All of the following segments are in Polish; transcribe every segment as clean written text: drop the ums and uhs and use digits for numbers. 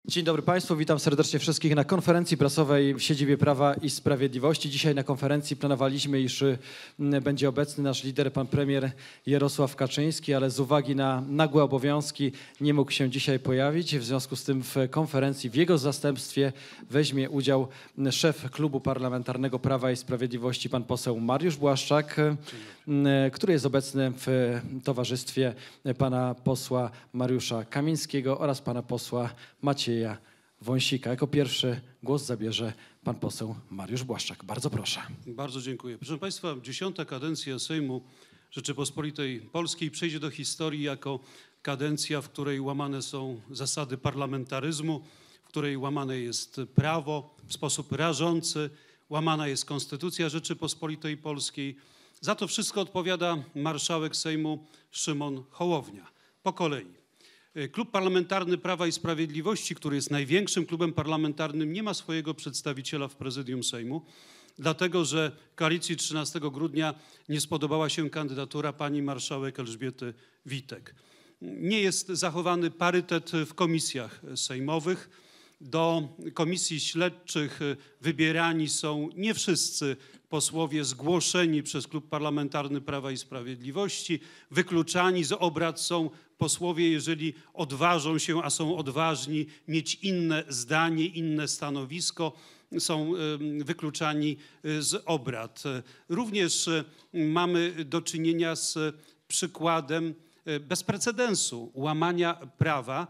Dzień dobry Państwu, witam serdecznie wszystkich na konferencji prasowej w siedzibie Prawa i Sprawiedliwości. Dzisiaj na konferencji planowaliśmy, iż będzie obecny nasz lider, pan premier Jarosław Kaczyński, ale z uwagi na nagłe obowiązki nie mógł się dzisiaj pojawić. W związku z tym w konferencji w jego zastępstwie weźmie udział szef Klubu Parlamentarnego Prawa i Sprawiedliwości, pan poseł Mariusz Błaszczak, który jest obecny w towarzystwie pana posła Mariusza Kamińskiego oraz pana posła Macieja Wąsika. Jako pierwszy głos zabierze pan poseł Mariusz Błaszczak. Bardzo proszę. Bardzo dziękuję. Proszę Państwa, 10. kadencja Sejmu Rzeczypospolitej Polskiej przejdzie do historii jako kadencja, w której łamane są zasady parlamentaryzmu, w której łamane jest prawo w sposób rażący, łamana jest Konstytucja Rzeczypospolitej Polskiej. Za to wszystko odpowiada marszałek Sejmu Szymon Hołownia. Po kolei. Klub Parlamentarny Prawa i Sprawiedliwości, który jest największym klubem parlamentarnym, nie ma swojego przedstawiciela w prezydium Sejmu, dlatego że koalicji 13 grudnia nie spodobała się kandydatura pani marszałek Elżbiety Witek. Nie jest zachowany parytet w komisjach sejmowych. Do komisji śledczych wybierani są nie wszyscy posłowie zgłoszeni przez Klub Parlamentarny Prawa i Sprawiedliwości. Wykluczani z obrad są posłowie, jeżeli odważą się, a są odważni, mieć inne zdanie, inne stanowisko, są wykluczani z obrad. Również mamy do czynienia z przykładem bez precedensu łamania prawa,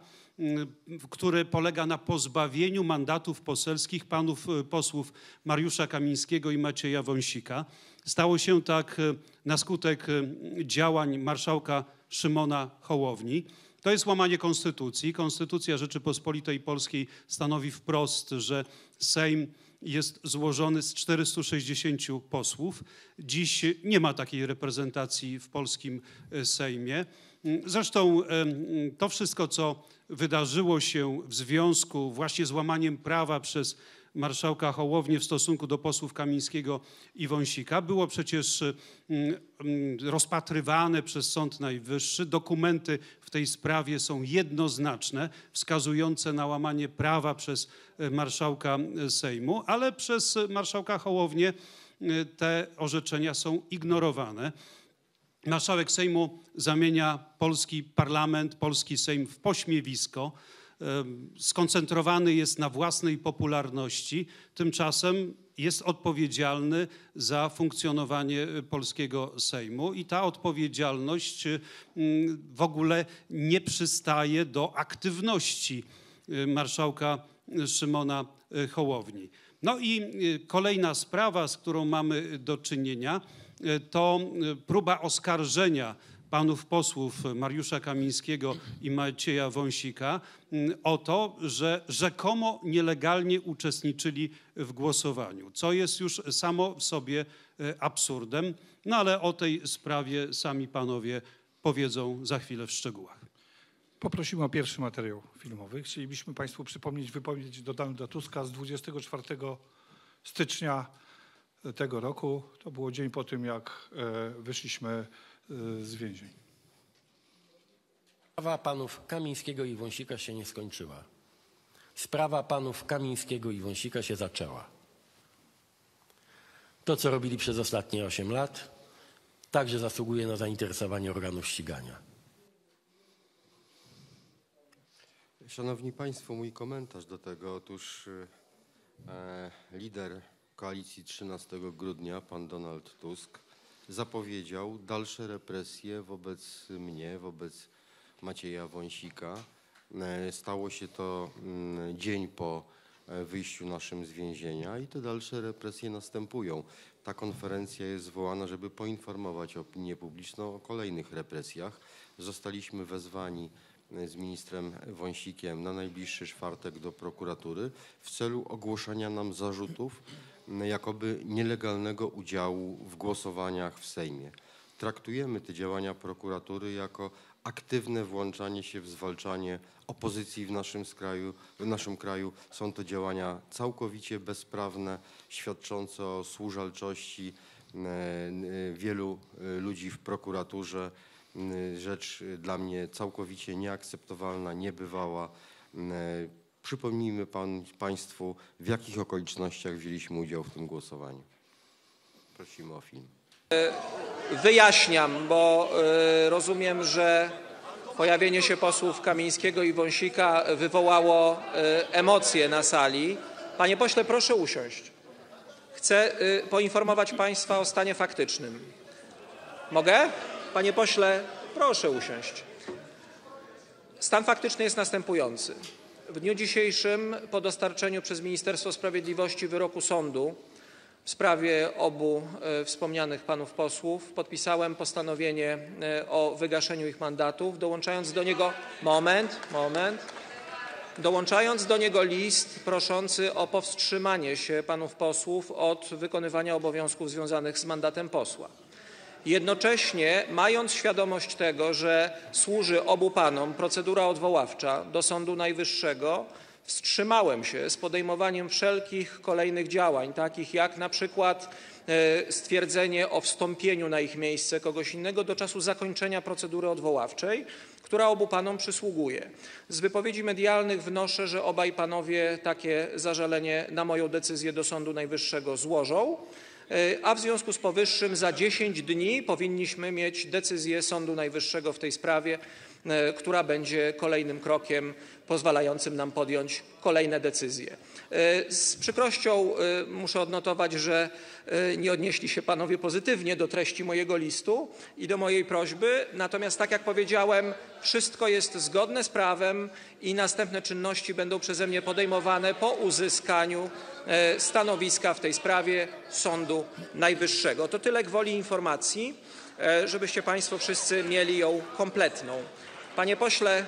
które polega na pozbawieniu mandatów poselskich panów posłów Mariusza Kamińskiego i Macieja Wąsika. Stało się tak na skutek działań marszałka Szymona Hołowni. To jest łamanie konstytucji. Konstytucja Rzeczypospolitej Polskiej stanowi wprost, że Sejm jest złożony z 460 posłów. Dziś nie ma takiej reprezentacji w polskim Sejmie. Zresztą to wszystko, co wydarzyło się w związku właśnie z łamaniem prawa przez marszałka Hołownię w stosunku do posłów Kamińskiego i Wąsika było przecież rozpatrywane przez Sąd Najwyższy. Dokumenty w tej sprawie są jednoznaczne, wskazujące na łamanie prawa przez marszałka Sejmu, ale przez marszałka Hołownię te orzeczenia są ignorowane. Marszałek Sejmu zamienia polski parlament, polski Sejm w pośmiewisko. Skoncentrowany jest na własnej popularności, tymczasem jest odpowiedzialny za funkcjonowanie polskiego Sejmu i ta odpowiedzialność w ogóle nie przystaje do aktywności marszałka Szymona Hołowni. No i kolejna sprawa, z którą mamy do czynienia, to próba oskarżenia panów posłów Mariusza Kamińskiego i Macieja Wąsika o to, że rzekomo nielegalnie uczestniczyli w głosowaniu, co jest już samo w sobie absurdem, no ale o tej sprawie sami panowie powiedzą za chwilę w szczegółach. Poprosimy o pierwszy materiał filmowy. Chcielibyśmy Państwu przypomnieć wypowiedź Donalda Tuska z 24 stycznia tego roku. To było dzień po tym, jak wyszliśmy z więzień. Sprawa panów Kamińskiego i Wąsika się nie skończyła. Sprawa panów Kamińskiego i Wąsika się zaczęła. To, co robili przez ostatnie 8 lat, także zasługuje na zainteresowanie organów ścigania. Szanowni Państwo, mój komentarz do tego. Otóż lider koalicji 13 grudnia, pan Donald Tusk, zapowiedział dalsze represje wobec mnie, wobec Macieja Wąsika. Stało się to dzień po wyjściu naszym z więzienia i te dalsze represje następują. Ta konferencja jest zwołana, żeby poinformować opinię publiczną o kolejnych represjach. Zostaliśmy wezwani z ministrem Wąsikiem na najbliższy czwartek do prokuratury w celu ogłoszenia nam zarzutów jakoby nielegalnego udziału w głosowaniach w Sejmie. Traktujemy te działania prokuratury jako aktywne włączanie się w zwalczanie opozycji w naszym kraju. Są to działania całkowicie bezprawne, świadczące o służalczości wielu ludzi w prokuraturze. Rzecz dla mnie całkowicie nieakceptowalna, niebywała. Przypomnijmy Państwu, w jakich okolicznościach wzięliśmy udział w tym głosowaniu. Prosimy o film. Wyjaśniam, bo rozumiem, że pojawienie się posłów Kamińskiego i Wąsika wywołało emocje na sali. Panie pośle, proszę usiąść. Chcę poinformować Państwa o stanie faktycznym. Mogę? Panie pośle, proszę usiąść. Stan faktyczny jest następujący. W dniu dzisiejszym, po dostarczeniu przez Ministerstwo Sprawiedliwości wyroku sądu w sprawie obu wspomnianych panów posłów, podpisałem postanowienie o wygaszeniu ich mandatów, dołączając do niego list proszący o powstrzymanie się panów posłów od wykonywania obowiązków związanych z mandatem posła. Jednocześnie, mając świadomość tego, że służy obu panom procedura odwoławcza do Sądu Najwyższego, wstrzymałem się z podejmowaniem wszelkich kolejnych działań, takich jak na przykład stwierdzenie o wstąpieniu na ich miejsce kogoś innego do czasu zakończenia procedury odwoławczej, która obu panom przysługuje. Z wypowiedzi medialnych wnoszę, że obaj panowie takie zażalenie na moją decyzję do Sądu Najwyższego złożą, a w związku z powyższym za 10 dni powinniśmy mieć decyzję Sądu Najwyższego w tej sprawie, która będzie kolejnym krokiem pozwalającym nam podjąć kolejne decyzje. Z przykrością muszę odnotować, że nie odnieśli się panowie pozytywnie do treści mojego listu i do mojej prośby, natomiast tak jak powiedziałem, wszystko jest zgodne z prawem i następne czynności będą przeze mnie podejmowane po uzyskaniu stanowiska w tej sprawie Sądu Najwyższego. To tyle gwoli informacji, żebyście Państwo wszyscy mieli ją kompletną. Panie pośle,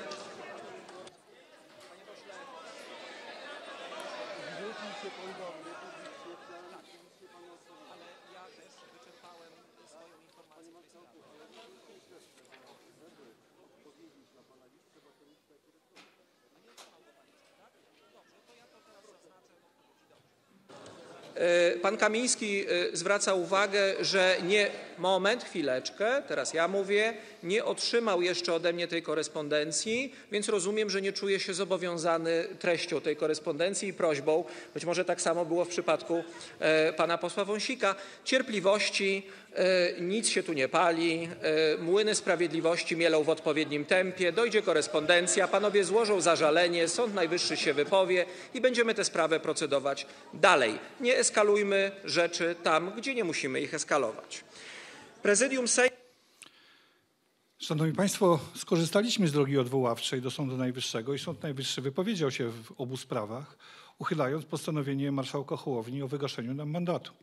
pan Kamiński zwraca uwagę, że chwileczkę, teraz ja mówię, nie otrzymał jeszcze ode mnie tej korespondencji, więc rozumiem, że nie czuje się zobowiązany treścią tej korespondencji i prośbą. Być może tak samo było w przypadku pana posła Wąsika. Cierpliwości, nic się tu nie pali, młyny sprawiedliwości mielą w odpowiednim tempie, dojdzie korespondencja, panowie złożą zażalenie, Sąd Najwyższy się wypowie i będziemy tę sprawę procedować dalej. Nie eskalujmy rzeczy tam, gdzie nie musimy ich eskalować. Prezydium Sejmu. Szanowni Państwo, skorzystaliśmy z drogi odwoławczej do Sądu Najwyższego i Sąd Najwyższy wypowiedział się w obu sprawach, uchylając postanowienie marszałka Hołowni o wygaszeniu nam mandatu.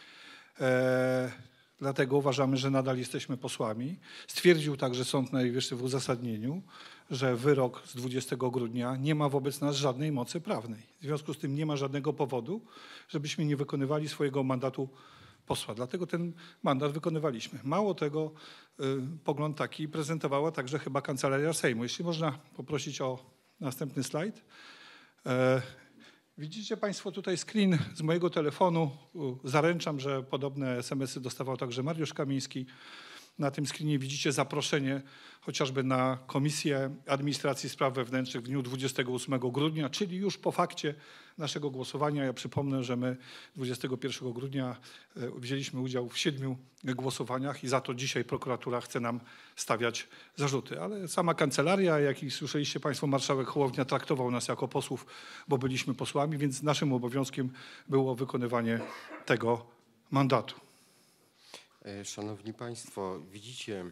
Dlatego uważamy, że nadal jesteśmy posłami. Stwierdził także Sąd Najwyższy w uzasadnieniu, że wyrok z 20 grudnia nie ma wobec nas żadnej mocy prawnej. W związku z tym nie ma żadnego powodu, żebyśmy nie wykonywali swojego mandatu posła. Dlatego ten mandat wykonywaliśmy. Mało tego, pogląd taki prezentowała także chyba Kancelaria Sejmu. Jeśli można poprosić o następny slajd. Widzicie Państwo tutaj screen z mojego telefonu. Zaręczam, że podobne SMS-y dostawał także Mariusz Kamiński. Na tym screenie widzicie zaproszenie chociażby na Komisję Administracji i Spraw Wewnętrznych w dniu 28 grudnia, czyli już po fakcie naszego głosowania. Ja przypomnę, że my 21 grudnia wzięliśmy udział w 7 głosowaniach i za to dzisiaj prokuratura chce nam stawiać zarzuty. Ale sama kancelaria, jak i słyszeliście Państwo, marszałek Hołownia traktował nas jako posłów, bo byliśmy posłami, więc naszym obowiązkiem było wykonywanie tego mandatu. Szanowni Państwo, widzicie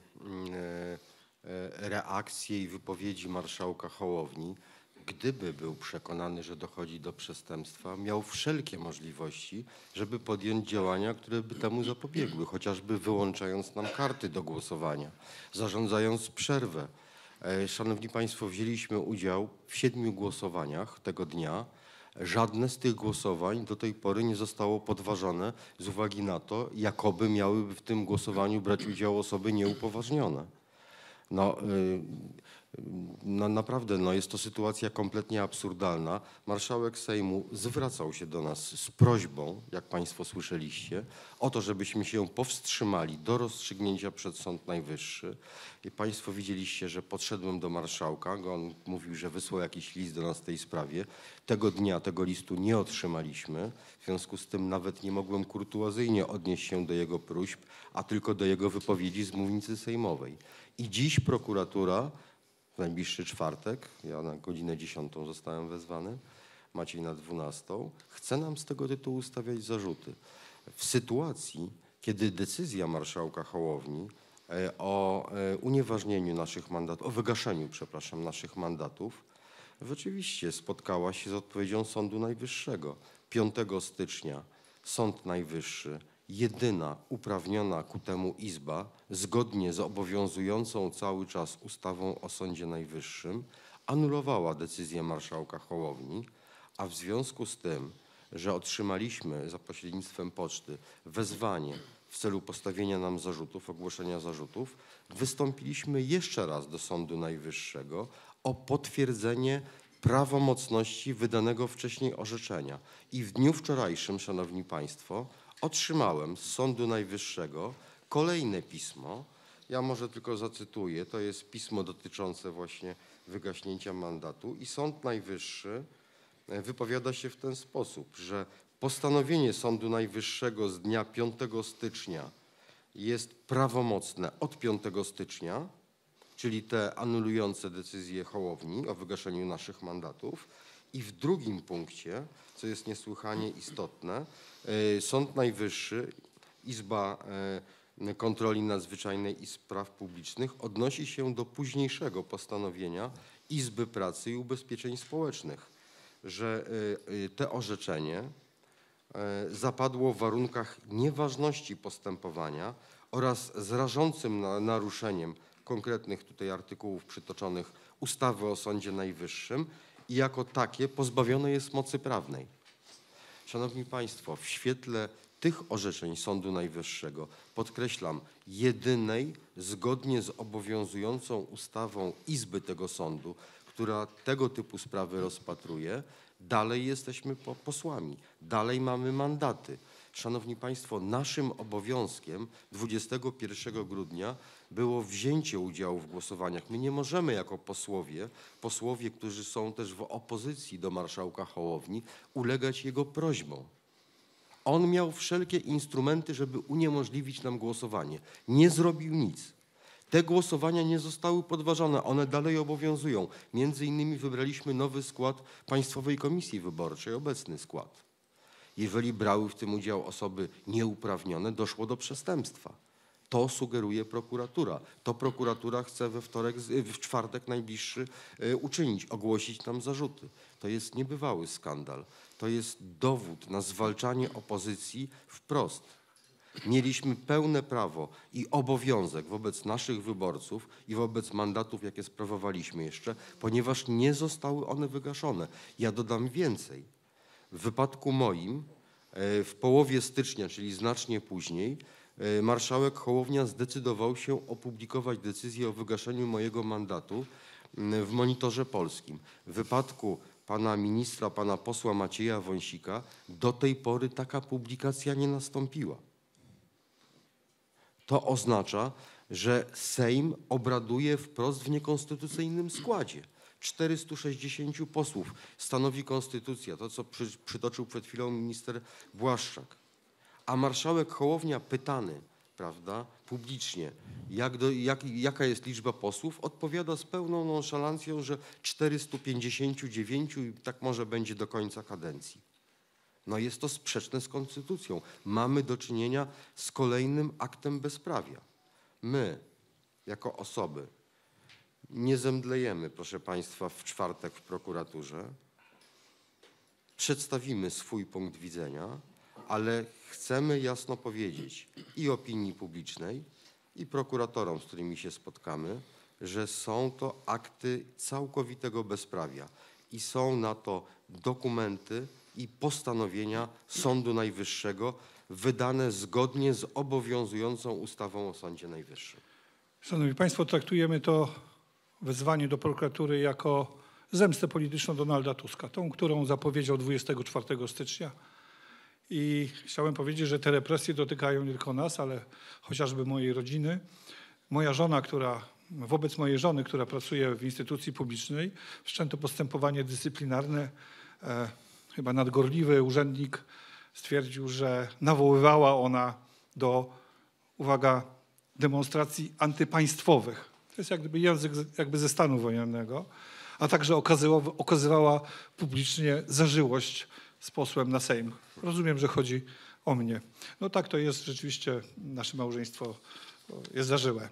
reakcje i wypowiedzi marszałka Hołowni. Gdyby był przekonany, że dochodzi do przestępstwa, miał wszelkie możliwości, żeby podjąć działania, które by temu zapobiegły, chociażby wyłączając nam karty do głosowania, zarządzając przerwę. Szanowni Państwo, wzięliśmy udział w 7 głosowaniach tego dnia. Żadne z tych głosowań do tej pory nie zostało podważone z uwagi na to, jakoby miałyby w tym głosowaniu brać udział osoby nieupoważnione. No, No, naprawdę jest to sytuacja kompletnie absurdalna. Marszałek Sejmu zwracał się do nas z prośbą, jak państwo słyszeliście, o to, żebyśmy się powstrzymali do rozstrzygnięcia przed Sąd Najwyższy. I państwo widzieliście, że podszedłem do marszałka, on mówił, że wysłał jakiś list do nas w tej sprawie. Tego dnia tego listu nie otrzymaliśmy, w związku z tym nawet nie mogłem kurtuazyjnie odnieść się do jego próśb, a tylko do jego wypowiedzi z mównicy sejmowej. I dziś prokuratura w najbliższy czwartek, ja na godzinę 10 zostałem wezwany, Maciej na 12, chce nam z tego tytułu stawiać zarzuty. W sytuacji, kiedy decyzja marszałka Hołowni o unieważnieniu naszych mandatów, o wygaszeniu, przepraszam, naszych mandatów, rzeczywiście spotkała się z odpowiedzią Sądu Najwyższego. 5 stycznia Sąd Najwyższy, jedyna uprawniona ku temu izba, zgodnie z obowiązującą cały czas ustawą o Sądzie Najwyższym, anulowała decyzję marszałka Hołowni, a w związku z tym, że otrzymaliśmy za pośrednictwem poczty wezwanie w celu postawienia nam zarzutów, ogłoszenia zarzutów, wystąpiliśmy jeszcze raz do Sądu Najwyższego o potwierdzenie prawomocności wydanego wcześniej orzeczenia. I w dniu wczorajszym, szanowni państwo, otrzymałem z Sądu Najwyższego kolejne pismo. Ja może tylko zacytuję. To jest pismo dotyczące właśnie wygaśnięcia mandatu i Sąd Najwyższy wypowiada się w ten sposób, że postanowienie Sądu Najwyższego z dnia 5 stycznia jest prawomocne od 5 stycznia, czyli te anulujące decyzje Hołowni o wygaszeniu naszych mandatów. I w drugim punkcie, co jest niesłychanie istotne, Sąd Najwyższy, Izba Kontroli Nadzwyczajnej i Spraw Publicznych odnosi się do późniejszego postanowienia Izby Pracy i Ubezpieczeń Społecznych, że to orzeczenie zapadło w warunkach nieważności postępowania oraz z rażącym naruszeniem konkretnych tutaj artykułów przytoczonych ustawy o Sądzie Najwyższym i jako takie pozbawione jest mocy prawnej. Szanowni Państwo, w świetle tych orzeczeń Sądu Najwyższego, podkreślam, jedynej zgodnie z obowiązującą ustawą Izby tego sądu, która tego typu sprawy rozpatruje, dalej jesteśmy posłami, dalej mamy mandaty. Szanowni Państwo, naszym obowiązkiem 21 grudnia było wzięcie udziału w głosowaniach. My nie możemy jako posłowie, którzy są też w opozycji do marszałka Hołowni, ulegać jego prośbom. On miał wszelkie instrumenty, żeby uniemożliwić nam głosowanie. Nie zrobił nic. Te głosowania nie zostały podważone, one dalej obowiązują. Między innymi wybraliśmy nowy skład Państwowej Komisji Wyborczej, obecny skład. Jeżeli brały w tym udział osoby nieuprawnione, doszło do przestępstwa. To sugeruje prokuratura. To prokuratura chce w czwartek najbliższy uczynić, ogłosić nam zarzuty. To jest niebywały skandal. To jest dowód na zwalczanie opozycji wprost. Mieliśmy pełne prawo i obowiązek wobec naszych wyborców i wobec mandatów, jakie sprawowaliśmy jeszcze, ponieważ nie zostały one wygaszone. Ja dodam więcej. W wypadku moim w połowie stycznia, czyli znacznie później, marszałek Hołownia zdecydował się opublikować decyzję o wygaszeniu mojego mandatu w Monitorze Polskim. W wypadku pana ministra, pana posła Macieja Wąsika do tej pory taka publikacja nie nastąpiła. To oznacza, że Sejm obraduje wprost w niekonstytucyjnym składzie. 460 posłów stanowi konstytucja, to co przytoczył przed chwilą minister Błaszczak. A marszałek Hołownia pytany, prawda, publicznie, jaka jest liczba posłów, odpowiada z pełną nonszalancją, że 459 i tak może będzie do końca kadencji. No jest to sprzeczne z konstytucją. Mamy do czynienia z kolejnym aktem bezprawia. My, jako osoby, nie zemdlejemy, proszę Państwa, w czwartek w prokuraturze. Przedstawimy swój punkt widzenia, ale chcemy jasno powiedzieć i opinii publicznej, i prokuratorom, z którymi się spotkamy, że są to akty całkowitego bezprawia i są na to dokumenty i postanowienia Sądu Najwyższego wydane zgodnie z obowiązującą ustawą o Sądzie Najwyższym. Szanowni Państwo, traktujemy to wezwanie do prokuratury jako zemstę polityczną Donalda Tuska, tą, którą zapowiedział 24 stycznia. I chciałem powiedzieć, że te represje dotykają nie tylko nas, ale chociażby mojej rodziny. Wobec mojej żony, która pracuje w instytucji publicznej, wszczęto postępowanie dyscyplinarne. Chyba nadgorliwy urzędnik stwierdził, że nawoływała ona do, uwaga, demonstracji antypaństwowych. To jest jak gdyby język ze stanu wojennego, a także okazywała publicznie zażyłość z posłem na Sejm. Rozumiem, że chodzi o mnie. No tak to jest, rzeczywiście nasze małżeństwo jest zażyłe.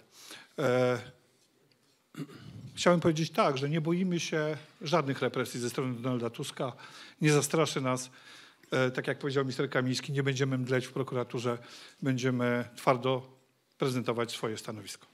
Chciałem powiedzieć tak, że nie boimy się żadnych represji ze strony Donalda Tuska. Nie zastraszy nas, tak jak powiedział minister Kamiński, nie będziemy mdleć w prokuraturze, będziemy twardo prezentować swoje stanowisko.